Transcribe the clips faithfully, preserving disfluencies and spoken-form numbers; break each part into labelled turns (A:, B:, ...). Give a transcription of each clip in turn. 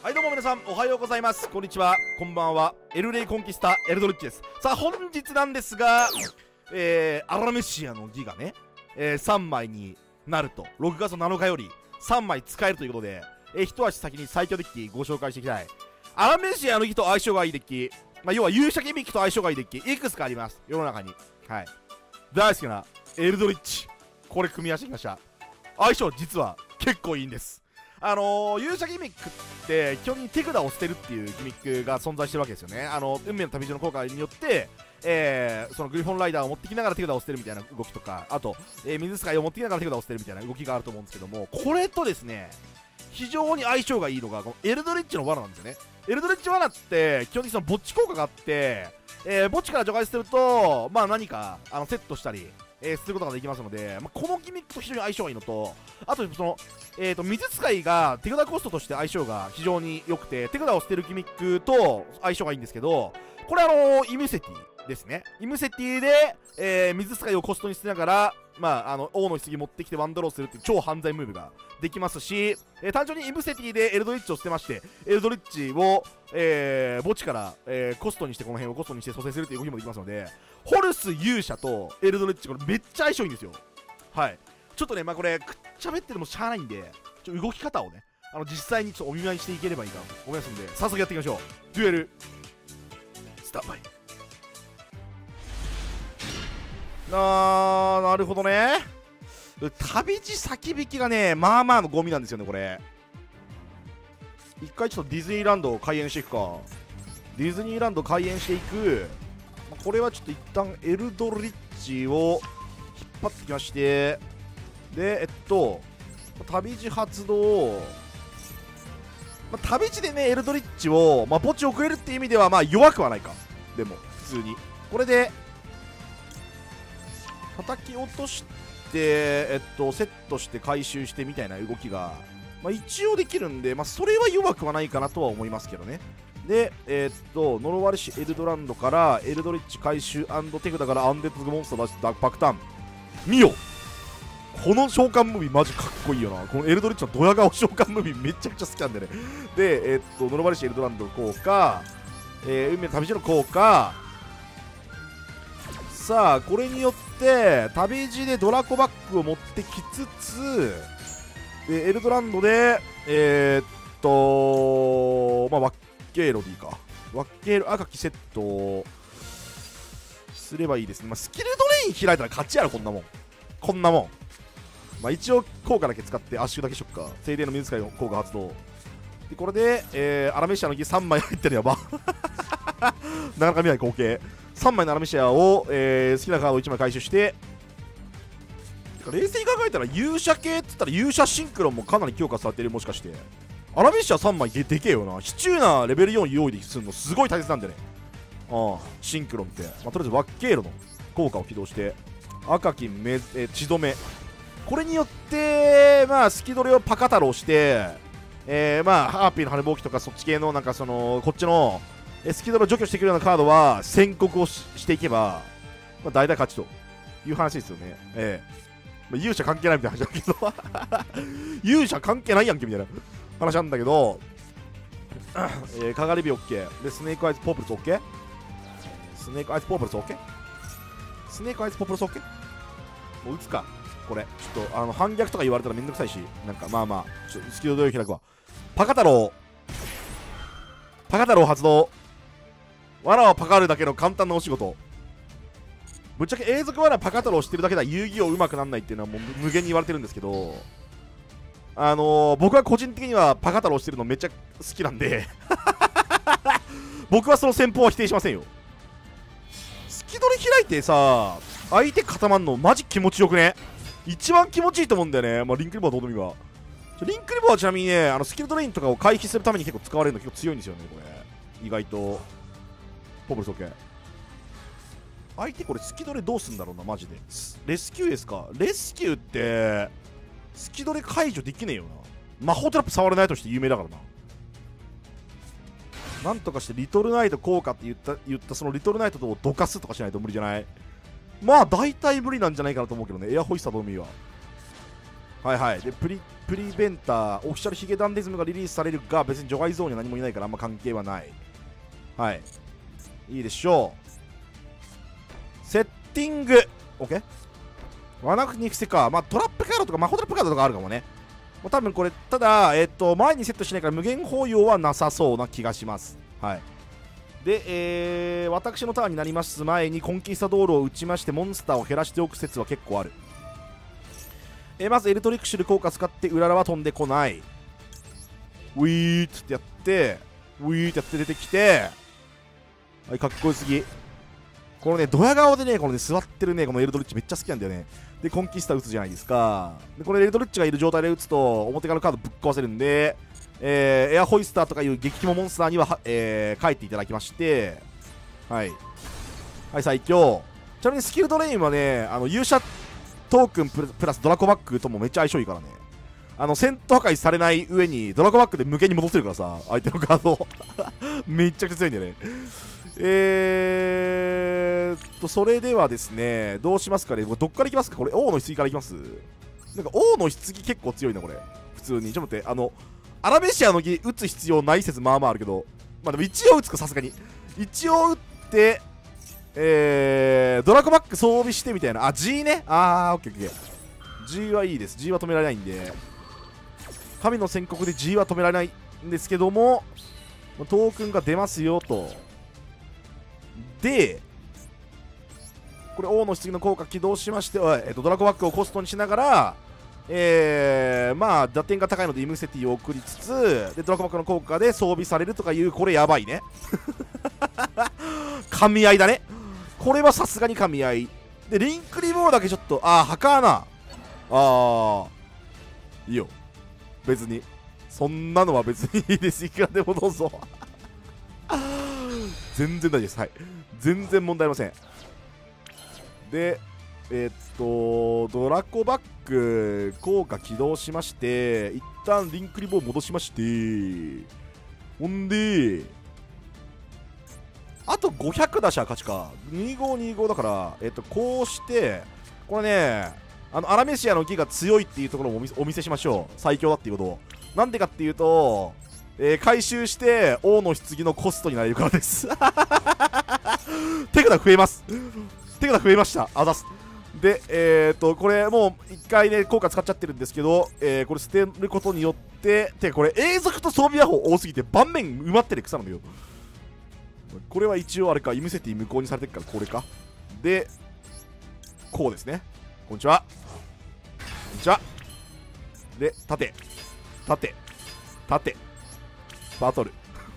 A: はいどうも皆さんおはようございます、こんにちは、こんばんは。エルレイコンキスタエルドリッチです。さあ本日なんですが、えー、アラメシアのギがね、えー、さんまいになると、ろくがつなのかよりさんまい使えるということで、えー、一足先に最強デッキご紹介していきたい。アラメシアのギと相性がいいデッキ、まあ、要は勇者ギミックと相性がいいデッキいくつかあります世の中に。はい、大好きなエルドリッチ、これ組み合わせてきました。相性実は結構いいんです。あのー、勇者ギミックって基本的に手札を捨てるっていうギミックが存在してるわけですよね。あの運命の旅路の効果によって、えー、そのグリフォンライダーを持ってきながら手札を捨てるみたいな動きとか、あと、えー、水使いを持ってきながら手札を捨てるみたいな動きがあると思うんですけども、これとですね非常に相性がいいのがこのエルドリッチの罠なんですよね。エルドリッチ罠って基本的にその墓地効果があって、えー、墓地から除外するとまあ何かあのセットしたりえー、することができますので、まあ、このギミックと非常に相性がいいのと、あとその、えー、と水使いが手札コストとして相性が非常に良くて、手札を捨てるギミックと相性がいいんですけど、これあのー、イムセティですね。イムセティで、えー、水使いをコストに捨てながら、まあ、あの王の棺持ってきてワンドローするっていう超犯罪ムーブができますし、えー、単純にイムセティでエルドリッチを捨てまして、エルドリッチを、えー、墓地から、えー、コストにして、この辺をコストにして蘇生するっていう動きもできますので、ホルス勇者とエルドリッチ、これめっちゃ相性いいんですよ。はい、ちょっとね、まあこれくっちゃべっててもしゃあないんで、ちょ動き方をね、あの実際にちょっとお見舞いしていければいいかなと思いますんで、早速やっていきましょう。デュエルスタンバイ。あー、なるほどね。旅路先引きがね、まあまあのゴミなんですよね、これ。一回ちょっとディズニーランドを開園していくか。ディズニーランド開園していく。これはちょっと一旦エルドリッチを引っ張ってきまして、で、えっと、旅路発動。まあ、旅路でね、エルドリッチを、まあ、墓地送れるっていう意味では、まあ弱くはないか。でも、普通に。これで、叩き落として、えっと、セットして回収してみたいな動きが、まあ、一応できるんで、まあ、それは弱くはないかなとは思いますけどね。で、えー、っと、呪われしエルドランドからエルドリッチ回収&手札からアンデッドモンスター出してバクターン。見よ、この召喚ムービーマジかっこいいよな。このエルドリッチのドヤ顔召喚ムービーめちゃくちゃ好きなんでね。で、えー、っと、呪われしエルドランド効果、えー、運命の旅路の効果。さあ、これによって旅路でドラコバックを持ってきつつ、でエルドランドで、えー、っと、まあ、ワッケーロでいいか。ワッケーロ赤きセットをすればいいですね。まあ、スキルドレイン開いたら勝ちやろ、こんなもん。こんなもん。まあ、一応効果だけ使って圧縮だけしよっか。精霊の水使いの効果発動。で、これで、えー、アラメシアの木さんまい入ってるやば。なかなか見ない光景。さんまいのアラメシアを、えー、好きなカードをいちまい回収して、冷静に考えたら勇者系って言ったら勇者シンクロンもかなり強化されてる。もしかしてアラメシアさんまい で, でけえよな。シチューなレベルよん用意するのすごい大切なんでね。ああ、シンクロンって、まあ、とりあえずワッケーロの効果を起動して赤きめ、え血止め、これによってまあスキドレをパカ太郎して、えー、まあハーピーの羽ぼうきとかそっち系のなんかそのこっちのスキドレを除去してくるようなカードは宣告を し, していけば、まあ、大体勝ちという話ですよね。ええーまあ、勇者関係ないみたいな話だけど勇者関係ないやんけみたいな話なんだけど、えー、かがり火 OK で、スネークアイズポープルス OK、 スネークアイズポープルス OK、 スネークアイズポープルス OK、 もう打つかこれ。ちょっとあの反逆とか言われたらめんどくさいし、なんかまあまあちょっとスキルドレイ開くわ。パカ太郎パカ太郎発動。罠をパカるだけの簡単なお仕事。ぶっちゃけ永続罠パカ太郎してるだけでは遊戯王上手くなんないっていうのはもう無限に言われてるんですけど、あのー、僕は個人的にはパカ太郎してるのめっちゃ好きなんで僕はその戦法は否定しませんよ。スキドレ開いてさ、相手固まんのマジ気持ちよくね。一番気持ちいいと思うんだよね。まあ、リンクリボーはどうでもいいわ。リンクリボーはちなみにね、あのスキルドレインとかを回避するために結構使われるの結構強いんですよね、これ。意外と。ポブルス OK。相手これスキドレどうすんだろうな、マジで。レスキューですか。レスキューってスキドレ解除できねえよな。魔法トラップ触れないとして有名だからな。なんとかしてリトルナイト効果って言った言ったそのリトルナイトとどかすとかしないと無理じゃない。まあ大体無理なんじゃないかなと思うけどね。エアホイッサーどうでもいいわ。 はいはい。で、プリ、プリベンター、オフィシャルヒゲダンディズムがリリースされるが、別に除外ゾーンには何もいないからあんま関係はない。はい。いいでしょう。セッティング。OK？ ワナフに伏せか。まあ、トラップカードとか魔法トラップカードとかあるかもね。まあ、多分これ、ただ、えっと、前にセットしないから無限包容はなさそうな気がします。はい。で、えー、私のターンになります前にコンキスタドールを打ちましてモンスターを減らしておく説は結構ある。えー、まずエルトリックシュル効果使ってうららは飛んでこない。ウィーってやってウィーってやって出てきて、はい、かっこよすぎ。このねドヤ顔でねこのね座ってるねこのエルドリッチめっちゃ好きなんだよね。でコンキスタ打つじゃないですか。でこれエルドリッチがいる状態で打つと表側のカードぶっ壊せるんで、えー、エアホイスターとかいう激キモモンスターにはは、えー、書いていただきまして、はいはい最強。ちなみにスキルドレインはねあの勇者トークンプラスドラコバックともめっちゃ相性いいからね。あの戦闘破壊されない上にドラコバックで無限に戻せるからさ相手のカードめっちゃくちゃ強いんだよね。えーっとそれではですねどうしますかね。どっからいきますか。これ王の棺からいきます。なんか王の棺結構強いなこれ普通に。ちょっと待って、あのアラメシアの儀打つ必要ない説まあまああるけど、まあでも一応打つかさすがに一応打ってえー、ドラコバック装備してみたいな。あ G ね。あーオッケーオッケー G はいいです。 G は止められないんで、神の宣告で G は止められないんですけどもトークンが出ますよと。でこれ王の棺の効果起動しまして、えー、とドラコバックをコストにしながらえー、まあ打点が高いのでイムセティを送りつつでドラコバックの効果で装備されるとかいう、これやばいね噛み合いだねこれはさすがに噛み合いで。リンクリボーだけちょっとああハカーなああいいよ別にそんなのは別にいいです。いくらでもどうぞ全然大丈夫です。はい全然問題ありません。でえー、っとドラコバック効果起動しまして一旦リンクリボー戻しまして、ほんであとごひゃく出しゃ勝ちか。にごにごだから、えっと、こうしてこれねあのアラメシアの儀が強いっていうところをお見せお見せしましょう。最強だっていうことを。なんでかっていうと、えー、回収して王の棺のコストになれるからです手札増えます手札増えました。あざす。でえー、っとこれもういっかいね効果使っちゃってるんですけど、えー、これ捨てることによっててかこれ永続と装備魔法多すぎて盤面埋まってる草なのよ。これは一応あれかイムセティ無効にされてるからこれか。でこうですね。こんにちはこんにちは。で縦縦縦バトル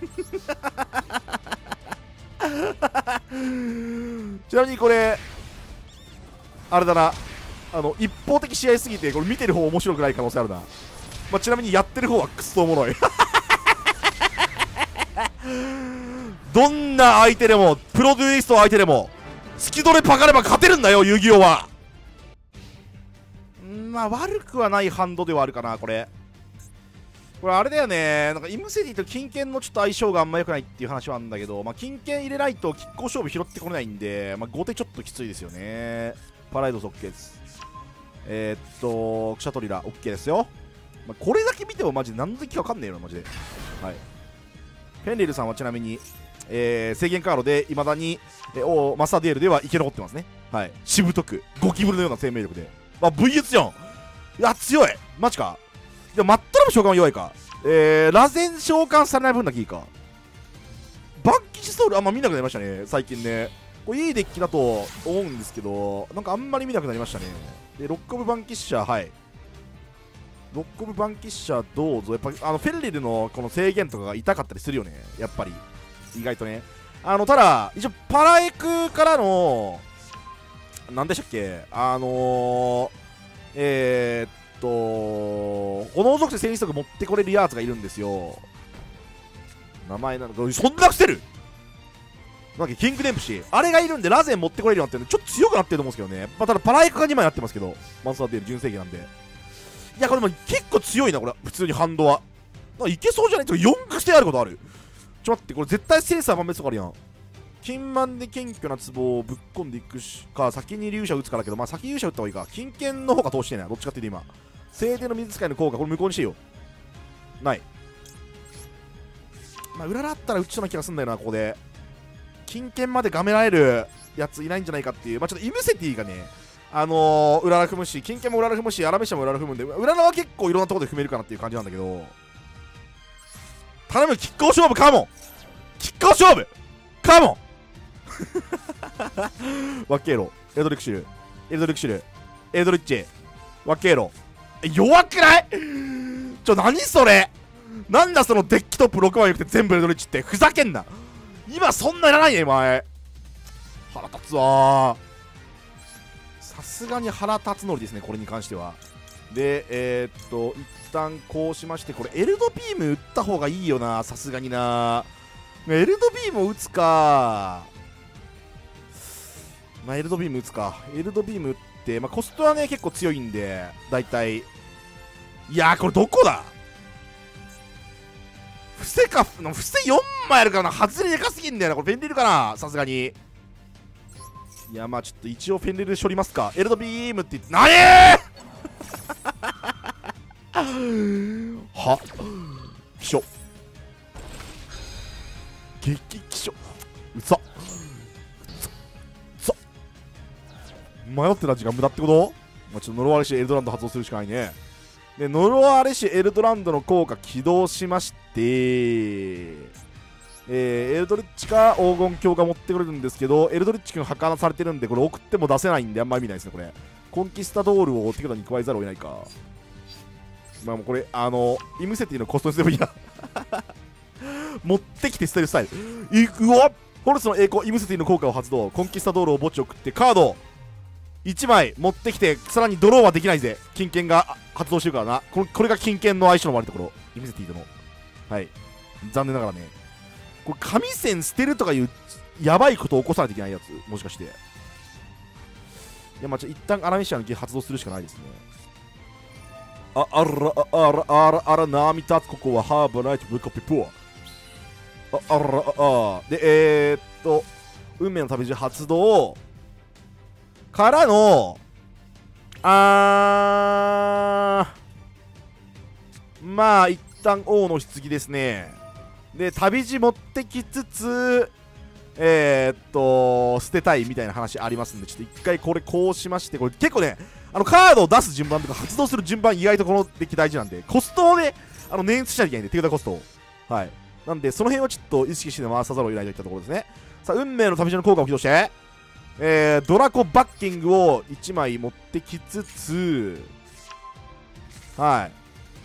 A: ちなみにこれあれだな、あの一方的試合すぎてこれ見てる方面白くない可能性あるな。まあ、ちなみにやってる方はクソおもろいどんな相手でもプロデューイスト相手でもスキドレパカれば勝てるんだよ遊戯王は。んまあ悪くはないハンドではあるかな。これこれあれだよね、なんかイムセティと金券のちょっと相性があんま良くないっていう話はあるんだけど、まあ、金券入れないと拮抗勝負拾ってこれないんで、まあ、後手ちょっときついですよね。パライドス OK です。えー、っとクシャトリラ OK ですよ。まあ、これだけ見てもマジで何の敵か分かんねえよなマジで。はい。フェンリルさんはちなみに、えー、制限カードでいまだに、えー、おマスターデュエルでは生き残ってますね。はい。しぶとくゴキブリのような生命力で、まあ、ブイエス じゃん。いや強いマジか。でもマットラブ召喚は弱いか。えー、螺旋召喚されない分だけいいか。バンキシソウルあんま見なくなりましたね最近ね。これいいデッキだと思うんですけどなんかあんまり見なくなりましたね。でロックオブバンキッシャー、はいロックオブバンキッシャーどうぞ。やっぱあのフェンリルのこの制限とかが痛かったりするよねやっぱり意外とね。あのただ一応パラエクからの何でしたっけあのー、えー、っと炎属性戦士族持ってこれるやつがいるんですよ。名前なのかそんなくせるなんかキングデンプシーあれがいるんでラゼン持ってこれるようになってるんでちょっと強くなってると思うんですけどね。まあ、ただパラエクがにまいなってますけどマンスターデール純正機なんで、いやこれも結構強いなこれ普通にハンドは。なんかいけそうじゃないとかよん癖あることある。ちょっと待ってこれ絶対センサー万別とかあるやん。金満で謙虚な壺をぶっ込んでいくしか先に勇者打つからだけどまあ先勇者打った方がいいか。金剣の方が通してないどっちかっていうと今聖典の水使いの効果、これ無効にしてよ。ない。まあ、裏だったら打ちそうな気がするんだよな、ここで。金券までがめられるやついないんじゃないかっていう。まあ、ちょっとイムセティがね、あのー、裏ラ踏むし、金券も裏ラ踏むし、アラメシャも裏ラ踏むんで、裏ラは結構いろんなところで踏めるかなっていう感じなんだけど、頼む、キックオフ勝負、カモンキックオフ勝負カモンワッケーロ、エルドリクシル、エルドリクシル、エルドリッチ、ワッケーロ。弱くないちょ、何それなんだそのデッキトップろくまいよくて全部エルドリッチって。ふざけんな。今そんないらないね、前。腹立つわー。さすがに腹立つのりですね、これに関しては。で、えー、っと、一旦こうしまして、これエルドビーム打った方がいいよな、さすがにな。エルドビームを打つか。まあ、エルドビーム打つか。エルドビーム打って、まあ、コストはね、結構強いんで、だいたい。いやー、これどこだ伏せか、伏せよんまいあるからな。外れでかすぎんだよな。これフェンリルかな、さすがに。いや、まあちょっと一応フェンリルで処理ますか。エルドビームって言って、なにーは気象激気象うざっうざっ迷ってた時間無駄ってこと？まあ、ちょっとノロアレシエルドランド発動するしかないね。で、ノロアレシエルドランドの効果起動しまして、えー、エルドリッチか黄金鏡が持ってくれるんですけど、エルドリッチ君破壊されてるんで、これ送っても出せないんであんまり意味ないですね、これ。コンキスタドールを手札に加えざるを得ないか。まあもうこれ、あの、イムセティのコストにすればいいや。持ってきて捨てるスタイル。いうわホルスの栄光、イムセティの効果を発動。コンキスタドールを墓地送って、カードいちまい持ってきて、さらにドローはできないぜ。金券が発動してるからな。これ、これが金券の相性の悪いところ。イムセティとの。はい。残念ながらね。これ、紙線捨てるとかいう、やばいことを起こさないといけないやつ。もしかして。いや、まあ、ちょ、一旦アラメシアの発動するしかないですね。あ、あら、あら、あら、あら、なみたつ、ここはハーバーナイト、ブカピポア。あ、あら、あ、で、えー、っと、運命の旅路発動からの、あー、まあ、一旦王の棺ですね。で、旅路持ってきつつ、えー、っと、捨てたいみたいな話ありますんで、ちょっと一回これこうしまして、これ結構ね、あのカードを出す順番とか発動する順番意外とこのデッキ大事なんで、コストをね、あの捻出しなきゃいけないんで、手札コストを。はい。なんで、その辺をちょっと意識して回さざるを得ないといったところですね。さあ、運命の旅路の効果を起動して、えー、ドラコバッキングをいちまい持ってきつつ、はい。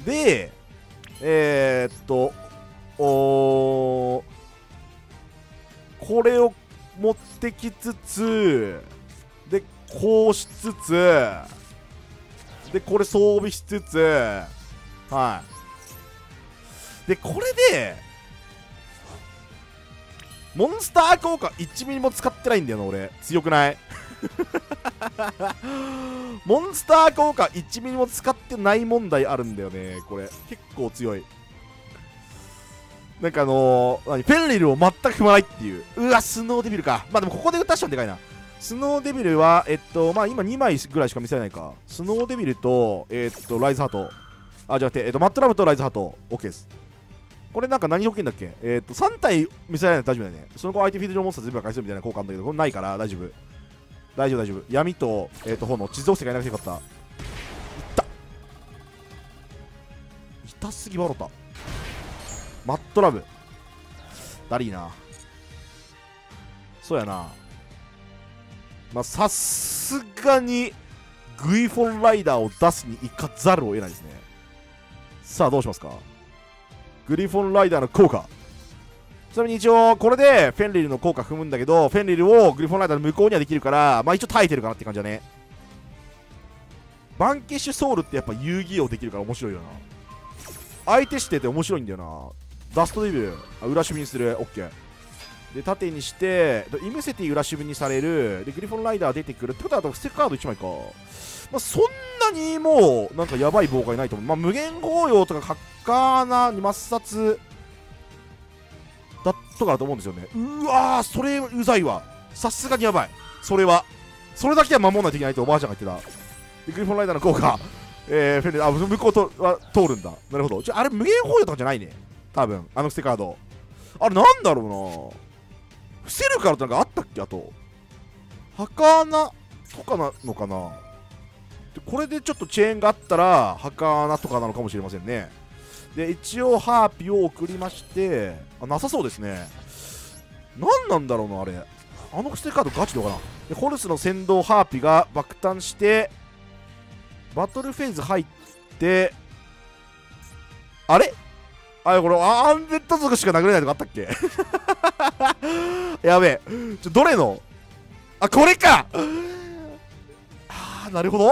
A: で、えー、っと、おー、これを持ってきつつ、で、こうしつつ、で、これ装備しつつ、はい。で、これで、モンスター効果いちミリも使ってないんだよな、俺。強くないモンスター効果いちミリも使ってない問題あるんだよね、これ。結構強い。なんかあのー、何フェンリルを全く踏まないっていう。うわ、スノーデビルか。まあでもここで打たしたんでかいな。スノーデビルは、えっと、まあ今にまいぐらいしか見せないか。スノーデビルと、えっと、ライズハート。あ、じゃなくて、えっと、マットラブとライズハート。OK です。これなんか何条件だっけ？えっと、さん体見せられないと大丈夫だよね。その後相手フィールド上モンスター全部破壊するみたいな効果あるんだけど、これないから大丈夫。大丈夫、大丈夫。闇と、えっと、炎、地蔵星がいなくてよかった。いった。痛すぎバロタ。マットラブ。だりーな。そうやな。まあ、さすがに、グリフォンライダーを出すに行かざるを得ないですね。さあ、どうしますか？グリフォンライダーの効果。ちなみに一応、これでフェンリルの効果踏むんだけど、フェンリルをグリフォンライダーの向こうにはできるから、まあ一応耐えてるかなって感じだね。バンケッシュソウルってやっぱ遊戯王できるから面白いよな。相手してて面白いんだよな。ダストデビュー、あ、裏守備にする。オッケー。で、縦にして、イムセティ裏守備にされる。で、グリフォンライダー出てくる。ってことは、あとステカードいちまいか。まあ、そんなにもう、なんかやばい妨害ないと思う。まあ、無限紅葉とか、カッカーナ、抹殺だとかだと思うんですよね。うわー、それうざいわ。さすがにやばい。それは。それだけは守らないといけないとおばあちゃんが言ってた。で、グリフォンライダーの効果。 えー、フェルあ向こうとは通るんだ。なるほど。ちょあれ無限放映とかじゃないね、多分あの捨てカード。あれなんだろうな、伏せるからってなんかあったっけ。あと儚とかなのかな。でこれでちょっとチェーンがあったら儚とかなのかもしれませんね。で一応ハーピを送りまして、あなさそうですね。何なんだろうなあれ、あの捨てカードガチでわからん。でホルスの先導ハーピが爆誕してバトルフェーズ入って、あれあれこれアンデッド族しか殴れないとかあったっけやべえ、ちょどれの、あこれかあーなるほど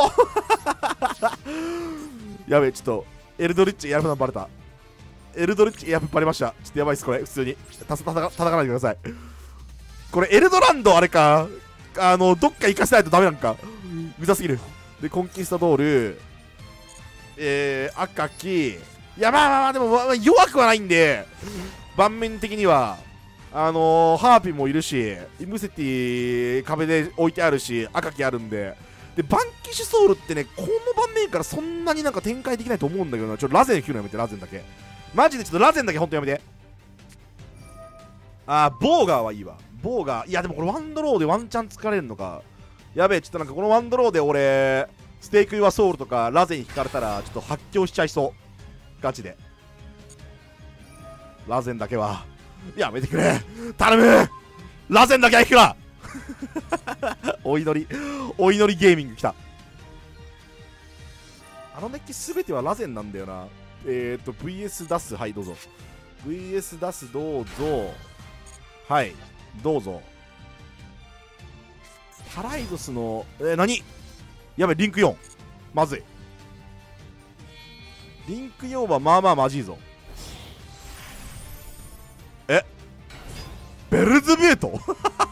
A: やべえ、ちょっとエルドリッチエアフナバレた。エルドリッチエアフバレました。ちょっとやばいっすこれ、普通にたたた叩かないでください。これエルドランドあれか、あのどっか行かせないとダメなんか、うざすぎる。でコンキスタドール、えー、赤き、いやまあまあまあでも、まあ、弱くはないんで、盤面的にはあのー、ハーピーもいるし、イムセティ壁で置いてあるし、赤きあるんで、でバンキッシュソウルってね、この盤面からそんなになんか展開できないと思うんだけどな。ちょっとラゼン引くのやめて、ラゼンだけマジでちょっとラゼンだけほんとやめて。あーボーガーはいいわ。ボーガー、いやでもこれワンドローでワンチャン疲れるのか。やべえ、ちょっとなんかこのワンドローで俺ステーク・ユア・ソウルとかラゼン引かれたらちょっと発狂しちゃいそう、ガチで。ラゼンだけはやめてくれ頼む、ラゼンだけは引くなお祈りお祈りゲーミングきた。あのデッキ全てはラゼンなんだよな。えっ、ー、と ブイエス 出す、はいどうぞ ブイエス 出す、どうぞ、はいどうぞ。パライドスのえー、何やべリンクよん、まずい。リンクよんはまあまあまじいぞ。えベルズビュート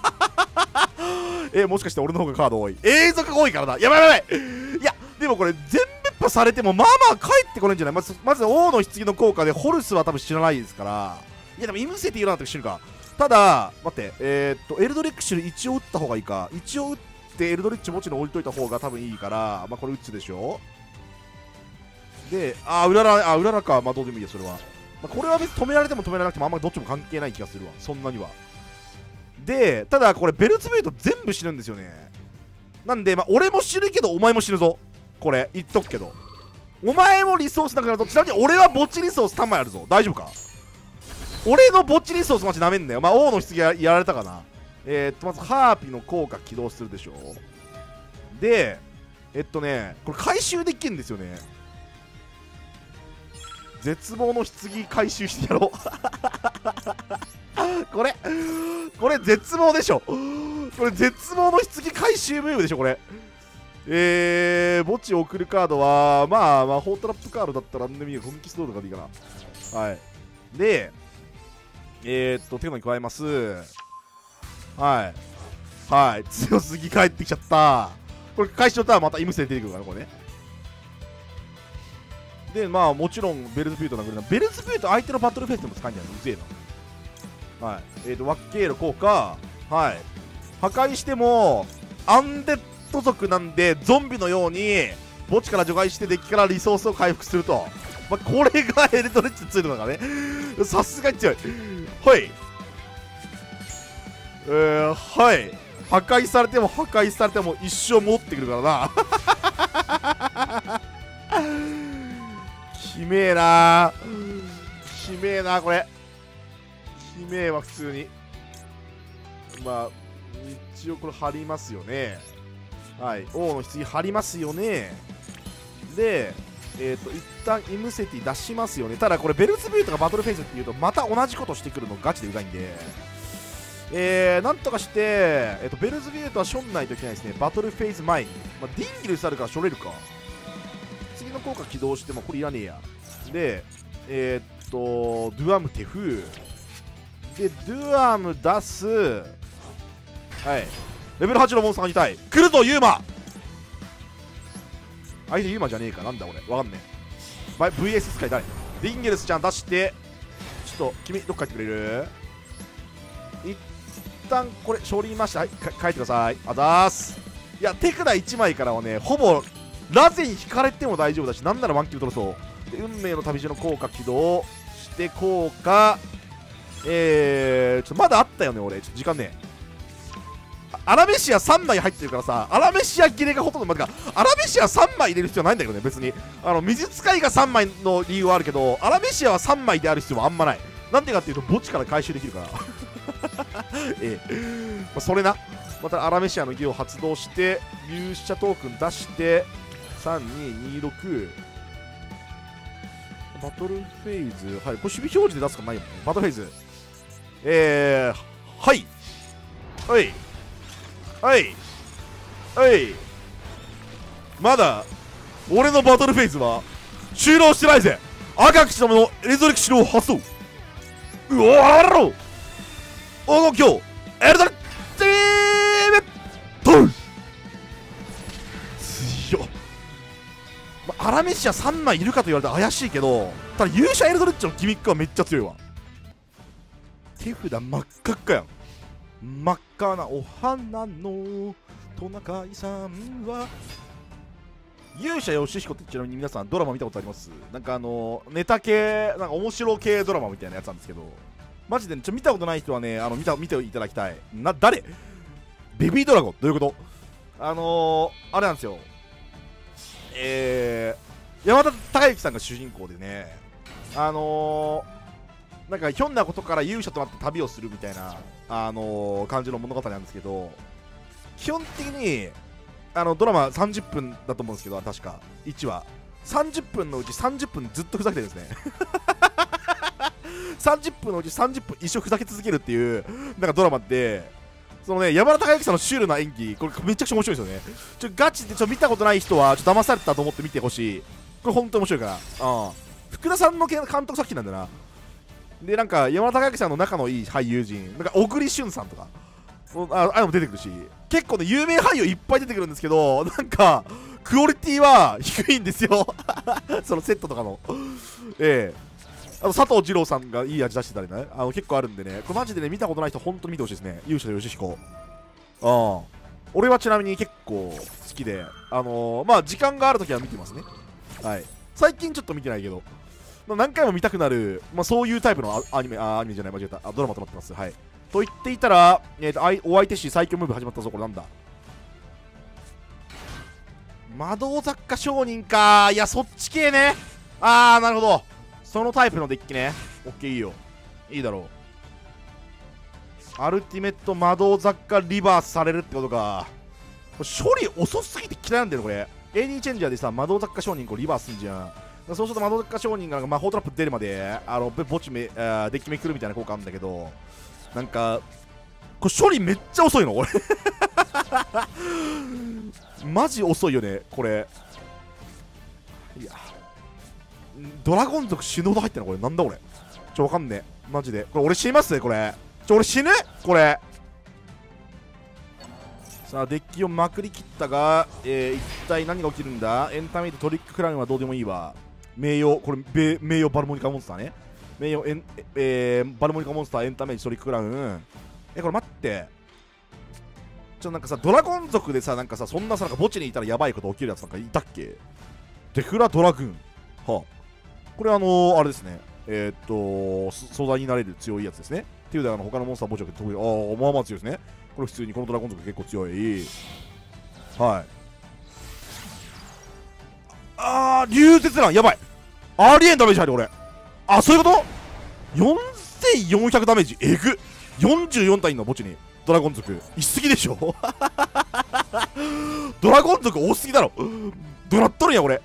A: えもしかして俺の方がカード多い、永続が多いからな。やばいやばい、いやでもこれ全別破されてもまあまあ帰ってこないんじゃない。まずまず王の棺の効果でホルスは多分知らないですから。いやでもイムセティいらなくて知るか。ただ待って、えー、っとエルドレックシュ一応打った方がいいか。一応打ってエルドレッチもちろん置いといた方が多分いいから、まあこれ打つでしょ。であーうららあうららか、まあどうでもいいやそれは。まあ、これは別に止められても止められなくてもあんまりどっちも関係ない気がするわ、そんなには。でただこれベルツベイト全部死ぬんですよね。なんでまあ俺も死ぬけどお前も死ぬぞ、これ言っとくけど。お前もリソースなくなると、ちなみに俺は墓地リソースさんまいあるぞ、大丈夫か。俺の墓地リソースマジなめんなよ。まあ王の棺ややられたかな。えー、っとまずハーピの効果起動するでしょ。でえっとねこれ回収できるんですよね。絶望の棺回収してやろうこれこれ絶望でしょ、これ絶望の棺回収ムーブでしょこれ。えー、墓地を送るカードはまあ魔法トラップカードだったら何でもいいよ、コンキストールとかでいいかな。はいでえー、っと手のに加えます。はいはい強すぎ帰ってきちゃった。これ回収したらまたイムセで出てくるからこれね。でまあもちろんベルズビュート殴るな。ベルズビュート相手のバトルフェイスでも使うんじゃないの、うぜえな。はいえーとワッケール効果、はい破壊してもアンデッド族なんでゾンビのように墓地から除外してデッキからリソースを回復すると。まあ、これがエルトレッチついてるのがねさすがに強い。はいえー、はい破壊されても破壊されても一生戻ってくるからなきめえなきめえなこれきめえわ普通に。まあ一応これ貼りますよね。はい王の棺貼りますよね。でえっ、ー、と一旦イムセティ出しますよね。ただこれベルツビューとかバトルフェイスっていうとまた同じことしてくるのガチでうざいんで、えー、なんとかして、えー、とベルズビュートはしょんないといけないですね。バトルフェイズ前に、まあ、ディンギルスあるからしょれるか。次の効果起動してもこれいらねえや。でえー、っとドゥアムテフでドゥアム出す。はいレベルはちのモンスターがに体来るぞユーマ。相手ユーマじゃねえか、なんだ俺わかんねえ。 ブイエス 使い誰ディンゲルスちゃん出して、ちょっと君どっか帰ってくれる。一旦これ処理ました。はい帰ってください。あざーす。いや手札いちまいからはねほぼラゼに引かれても大丈夫だし、なんならワンキル取れそう。で運命の旅路の効果起動して効果、えー、ちょっとまだあったよね俺。ちょっと時間ねアラメシアさんまい入ってるからさ、アラメシア切れがほとんど、まあ、アラメシアさんまい入れる必要ないんだけどね別に。あの水使いがさんまいの理由はあるけど、アラメシアはさんまいである必要はあんまない。なんでかっていうと墓地から回収できるからええ、まあ、それな。またアラメシアの技を発動して勇者トークン出してさんにーにーろくバトルフェイズ、はい、これ守備表示で出すかないよね。バトルフェイズ、えー、はいはいはいはいまだ俺のバトルフェイズは終了してないぜ。赤き様のエレゾリクシロを発動。うおあらろ黄金鏡エルドレッティーメット強っ、まあ、アラメシアさんまいいるかと言われたら怪しいけど、ただ勇者エルドレッチのギミックはめっちゃ強いわ。手札真っ赤っかやん。真っ赤なお花のトナカイさんは勇者ヨシヒコって、ちなみに皆さんドラマ見たことあります？なんかあのネタ系、なんか面白系ドラマみたいなやつなんですけど、マジでちょ見たことない人はね、あの見た見ていただきたい。な、誰？ベビードラゴンどういうこと？あのー、あれなんですよ。えー、山田孝之さんが主人公でね、あのー、なんかひょんなことから勇者となって旅をするみたいな、あのー、感じの物語なんですけど、基本的にあのドラマさんじゅっぷんだと思うんですけど、確かいちわさんじゅっぷんのうちさんじゅっぷんずっとふざけてるんですねさんじゅっぷんのうちさんじゅっぷん一生ふざけ続けるっていうなんかドラマって、そのね、山田孝之さんのシュールな演技、これめちゃくちゃ面白いですよね。ちょガチでちょ見たことない人はちょっと騙されたと思って見てほしい。これ本当に面白いから。あ福田さんの監督作品なんだな。でなんか山田孝之さんの仲のいい俳優陣、なんか小栗旬さんとかあああいうのも出てくるし、結構ね有名俳優いっぱい出てくるんですけど、なんかクオリティは低いんですよそのセットとかのええあの佐藤二朗さんがいい味出してたりね、あの結構あるんでね、これマジでね見たことない人本当に見てほしいですね。勇者ヨシヒコ、ああ俺はちなみに結構好きで、あのー、まあ時間があるときは見てますね。はい、最近ちょっと見てないけど、まあ、何回も見たくなる、まあ、そういうタイプのアニメ、あアニメじゃない間違えた、あドラマとなってます。はい、と言っていたら、えー、とお相手し最強ムーブ始まったぞ。これなんだ、魔導雑貨商人か。いやそっち系ね。あーなるほど、そのタイプのデッキね。オッケーいいよ、いいだろう。アルティメット魔導雑貨リバースされるってことか。処理遅すぎて嫌いなんだよこれ。 エーディー チェンジャーでさ魔導雑貨商人こうリバースすんじゃん。そうすると魔導雑貨商人が魔法トラップ出るまであの墓地めあデッキめくるみたいな効果あるんだけど、なんかこれ処理めっちゃ遅いのこれマジ遅いよねこれ。いやドラゴン族死ぬほど入ってんのこれ。なんだこれ、ちょわかんねえマジで。これ俺死にますねこれ。ちょ俺死ぬこれ。さあデッキをまくりきったが、えー、一体何が起きるんだ。エンタメイトトリッククラウンはどうでもいいわ。名誉これ名誉バルモニカモンスターね。名誉エン、えー、バルモニカモンスターエンタメイトトリッククラウン。えこれ待って、ちょなんかさドラゴン族でさなんかさそんなさなんか墓地にいたらやばいこと起きるやつなんかいたっけ。デフラドラグーン、はあこれあのー、あれですね、えー、っと素材になれる強いやつですね。っていうであの他のモンスター墓地が得意、ああまあまあ強いですね。これ普通にこのドラゴン族結構強い。はい、あー流絶弾やばい。ありえんダメージ入る俺。あそういうこと。よんせんよんひゃくダメージえぐ。よんじゅうよん体の墓地にドラゴン族いすぎでしょドラゴン族多すぎだろ。ドラっとるんや俺。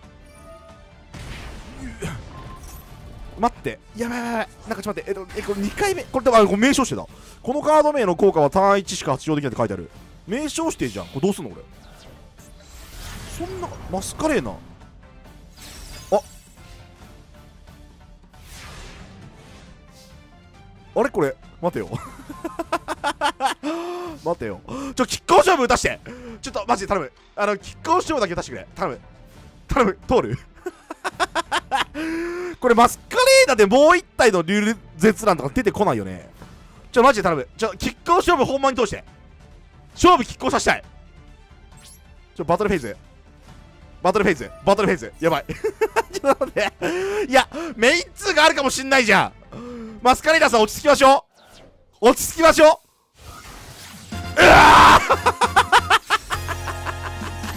A: 待ってやばいやばいやばい、なんかちょっと待って、えっとえこれにかいめこれでもあこれ名称指定だ。このカード名の効果はターンいちしか発動できないって書いてある。名称指定じゃんこれ。どうすんのこれ。そんなマスカレーナああれこれ待てよ待てよちょ、キックオフ勝負打たして。ちょっとマジで頼む。あのキックオフ勝負だけ打たしてくれ頼む頼む。通るこれマスカレーナでもう一体の流絶弾とか出てこないよね。ちょマジで頼む。ちょキックオフ勝負本番に通して勝負キックオフさせたい。ちょバトルフェイズバトルフェイズバトルフェイズやばいちょっと待って、いやメインツーがあるかもしんないじゃん。マスカレーダーさん落ち着きましょう、落ち着きましょう。うわ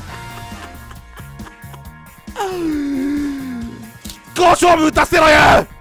A: ーご勝負打たせろよ。